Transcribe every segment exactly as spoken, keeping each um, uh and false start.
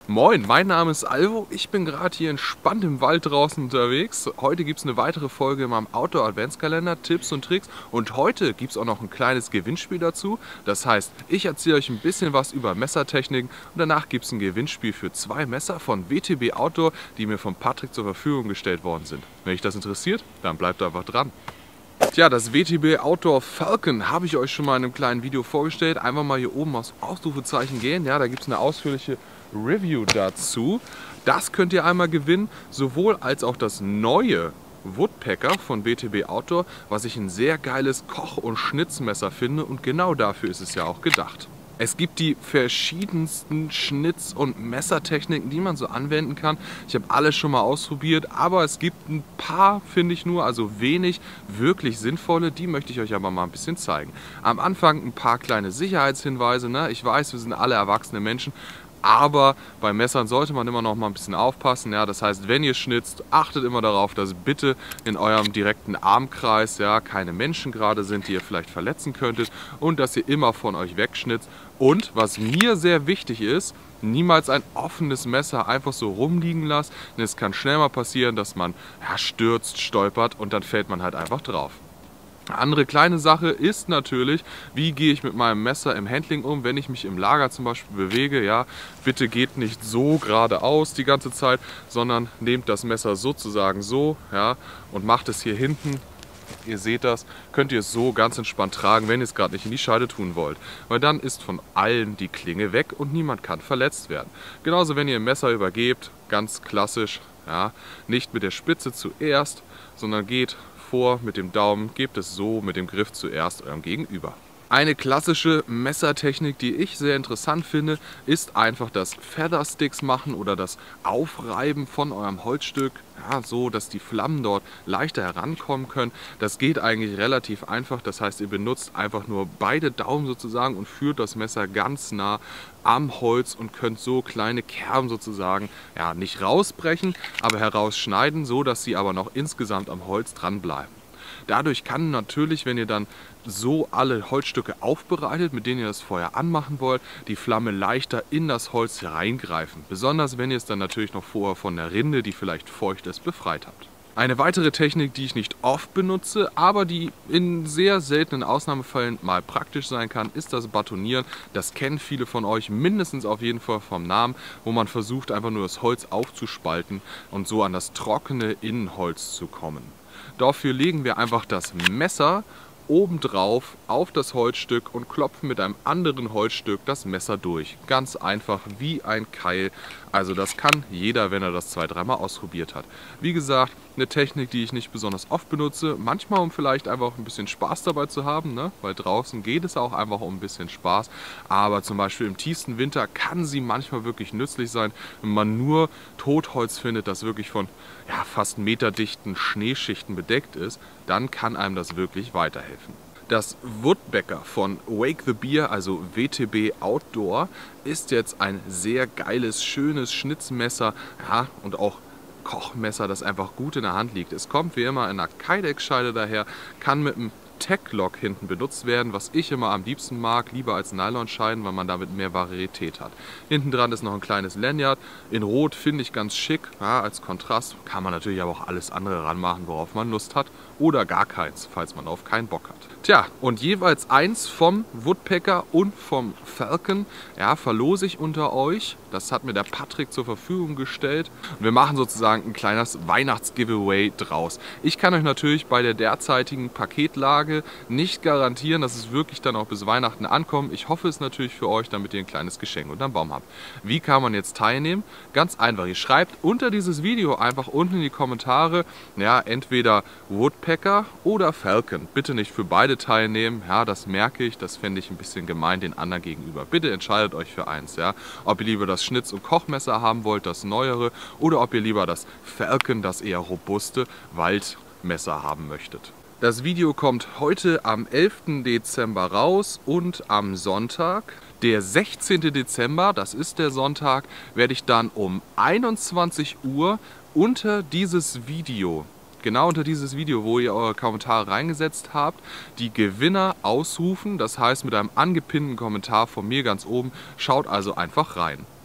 Moin, mein Name ist Alvo, ich bin gerade hier entspannt im Wald draußen unterwegs. Heute gibt es eine weitere Folge in meinem Outdoor-Adventskalender, Tipps und Tricks. Und heute gibt es auch noch ein kleines Gewinnspiel dazu. Das heißt, ich erzähle euch ein bisschen was über Messertechniken und danach gibt es ein Gewinnspiel für zwei Messer von W T B Outdoor, die mir von Patrick zur Verfügung gestellt worden sind. Wenn euch das interessiert, dann bleibt einfach dran. Tja, das W T B Outdoor Falcon habe ich euch schon mal in einem kleinen Video vorgestellt. Einfach mal hier oben aufs Ausrufezeichen gehen. Ja, da gibt es eine ausführliche Review dazu. Das könnt ihr einmal gewinnen, sowohl als auch das neue Woodpecker von W T B Outdoor, was ich ein sehr geiles Koch- und Schnitzmesser finde und genau dafür ist es ja auch gedacht. Es gibt die verschiedensten Schnitz- und Messertechniken, die man so anwenden kann. Ich habe alles schon mal ausprobiert, aber es gibt ein paar, finde ich nur, also wenig wirklich sinnvolle. Die möchte ich euch aber mal ein bisschen zeigen. Am Anfang ein paar kleine Sicherheitshinweise. Ne? Ich weiß, wir sind alle erwachsene Menschen, aber bei Messern sollte man immer noch mal ein bisschen aufpassen. Ja? Das heißt, wenn ihr schnitzt, achtet immer darauf, dass bitte in eurem direkten Armkreis ja, keine Menschen gerade sind, die ihr vielleicht verletzen könntet und dass ihr immer von euch wegschnitzt. Und was mir sehr wichtig ist, niemals ein offenes Messer einfach so rumliegen lasst, denn es kann schnell mal passieren, dass man ja, stürzt, stolpert und dann fällt man halt einfach drauf. Eine andere kleine Sache ist natürlich, wie gehe ich mit meinem Messer im Handling um, wenn ich mich im Lager zum Beispiel bewege. Ja, bitte geht nicht so geradeaus die ganze Zeit, sondern nehmt das Messer sozusagen so, ja, und macht es hier hinten. Ihr seht das, könnt ihr es so ganz entspannt tragen, wenn ihr es gerade nicht in die Scheide tun wollt. Weil dann ist von allen die Klinge weg und niemand kann verletzt werden. Genauso, wenn ihr ein Messer übergebt, ganz klassisch, ja, nicht mit der Spitze zuerst, sondern geht vor mit dem Daumen, gebt es so mit dem Griff zuerst eurem Gegenüber. Eine klassische Messertechnik, die ich sehr interessant finde, ist einfach das Feathersticks machen oder das Aufreiben von eurem Holzstück, ja, so dass die Flammen dort leichter herankommen können. Das geht eigentlich relativ einfach, das heißt, ihr benutzt einfach nur beide Daumen sozusagen und führt das Messer ganz nah am Holz und könnt so kleine Kerben sozusagen, ja, nicht rausbrechen, aber herausschneiden, so dass sie aber noch insgesamt am Holz dran bleiben. Dadurch kann natürlich, wenn ihr dann so alle Holzstücke aufbereitet, mit denen ihr das Feuer anmachen wollt, die Flamme leichter in das Holz hereingreifen. Besonders wenn ihr es dann natürlich noch vorher von der Rinde, die vielleicht feucht ist, befreit habt. Eine weitere Technik, die ich nicht oft benutze, aber die in sehr seltenen Ausnahmefällen mal praktisch sein kann, ist das Batonieren. Das kennen viele von euch mindestens auf jeden Fall vom Namen, wo man versucht einfach nur das Holz aufzuspalten und so an das trockene Innenholz zu kommen. Dafür legen wir einfach das Messer obendrauf auf das Holzstück und klopfen mit einem anderen Holzstück das Messer durch. Ganz einfach wie ein Keil. Also das kann jeder, wenn er das zwei, dreimal ausprobiert hat. Wie gesagt, eine Technik, die ich nicht besonders oft benutze. Manchmal, um vielleicht einfach ein bisschen Spaß dabei zu haben, ne? Weil draußen geht es auch einfach um ein bisschen Spaß. Aber zum Beispiel im tiefsten Winter kann sie manchmal wirklich nützlich sein, wenn man nur Totholz findet, das wirklich von ja, fast meterdichten Schneeschichten bedeckt ist. Dann kann einem das wirklich weiterhelfen. Das Woodpecker von Wake the Bear, also W T B Outdoor, ist jetzt ein sehr geiles, schönes Schnitzmesser, ja, und auch Kochmesser, das einfach gut in der Hand liegt. Es kommt wie immer in einer Kydex-Scheide daher, kann mit einem Tech-Lock hinten benutzt werden, was ich immer am liebsten mag, lieber als Nylonscheiden, weil man damit mehr Varietät hat. Hinten dran ist noch ein kleines Lanyard, in Rot finde ich ganz schick, ja, als Kontrast. Kann man natürlich aber auch alles andere ranmachen, worauf man Lust hat oder gar keins, falls man auf keinen Bock hat. Tja, und jeweils eins vom Woodpecker und vom Falcon, ja, verlose ich unter euch. Das hat mir der Patrick zur Verfügung gestellt. Und wir machen sozusagen ein kleines Weihnachts-Giveaway draus. Ich kann euch natürlich bei der derzeitigen Paketlage nicht garantieren, dass es wirklich dann auch bis Weihnachten ankommt. Ich hoffe es natürlich für euch, damit ihr ein kleines Geschenk unterm Baum habt. Wie kann man jetzt teilnehmen? Ganz einfach, ihr schreibt unter dieses Video einfach unten in die Kommentare, ja, entweder Woodpecker oder Falcon. Bitte nicht für beide teilnehmen, ja, das merke ich, das fände ich ein bisschen gemein den anderen gegenüber. Bitte entscheidet euch für eins, ja, ob ihr lieber das Schnitz- und Kochmesser haben wollt, das neuere, oder ob ihr lieber das Falcon, das eher robuste Waldmesser haben möchtet. Das Video kommt heute am elften Dezember raus und am Sonntag, der sechzehnten Dezember, das ist der Sonntag, werde ich dann um einundzwanzig Uhr unter dieses Video, genau unter dieses Video, wo ihr eure Kommentare reingesetzt habt, die Gewinner ausrufen. Das heißt mit einem angepinnten Kommentar von mir ganz oben. Schaut also einfach rein.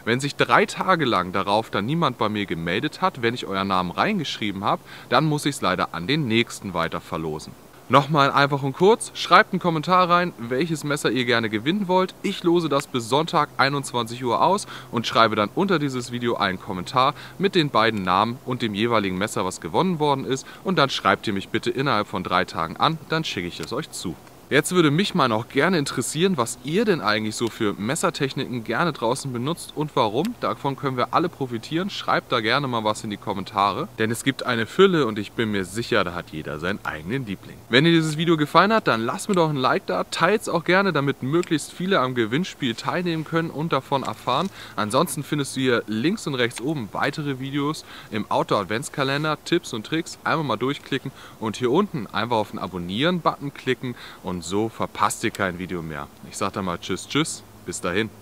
Wenn sich drei Tage lang darauf dann niemand bei mir gemeldet hat, wenn ich euren Namen reingeschrieben habe, dann muss ich es leider an den nächsten weiter verlosen. Nochmal einfach und kurz, schreibt einen Kommentar rein, welches Messer ihr gerne gewinnen wollt. Ich lose das bis Sonntag einundzwanzig Uhr aus und schreibe dann unter dieses Video einen Kommentar mit den beiden Namen und dem jeweiligen Messer, was gewonnen worden ist. Und dann schreibt ihr mich bitte innerhalb von drei Tagen an, dann schicke ich es euch zu. Jetzt würde mich mal noch gerne interessieren, was ihr denn eigentlich so für Messertechniken gerne draußen benutzt und warum. Davon können wir alle profitieren. Schreibt da gerne mal was in die Kommentare, denn es gibt eine Fülle und ich bin mir sicher, da hat jeder seinen eigenen Liebling. Wenn dir dieses Video gefallen hat, dann lasst mir doch ein Like da, teilt es auch gerne, damit möglichst viele am Gewinnspiel teilnehmen können und davon erfahren. Ansonsten findest du hier links und rechts oben weitere Videos im Outdoor Adventskalender, Tipps und Tricks. Einmal mal durchklicken und hier unten einfach auf den Abonnieren-Button klicken und so verpasst ihr kein Video mehr. Ich sage dann mal Tschüss, Tschüss, bis dahin.